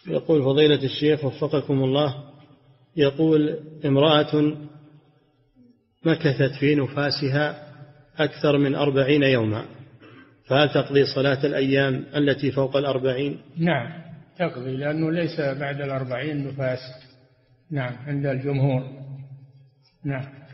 يقول فضيلة الشيخ وفقكم الله، يقول امرأة مكثت في نفاسها أكثر من 40 يوما، فهل تقضي صلاة الأيام التي فوق 40؟ نعم تقضي، لأنه ليس بعد 40 نفاس. نعم عند الجمهور. نعم.